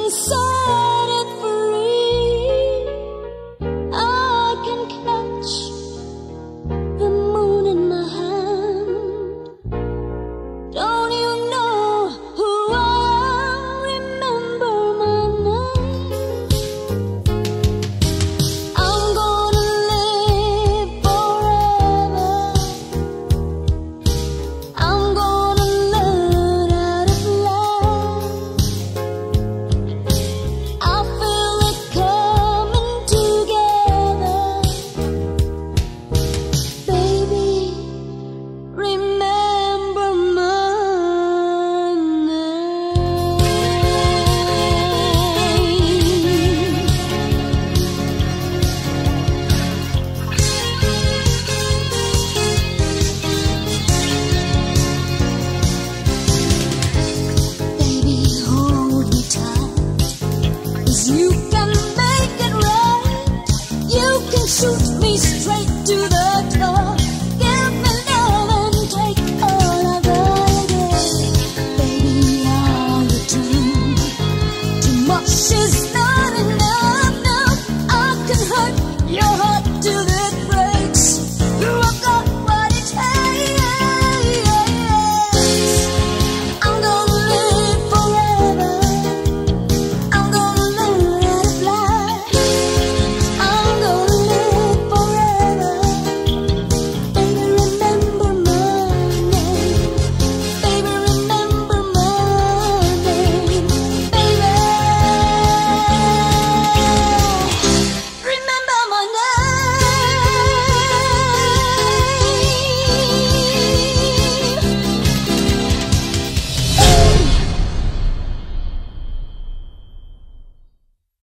set it free. I can catch the moon in my hand. Don't you know who I am? Remember my name. I'm gonna live forever. I'm gonna learn how to fly. I feel it coming together. Baby, remember my name. Baby, hold me tight, 'cause you can make it right. You can shoot me straight to the top.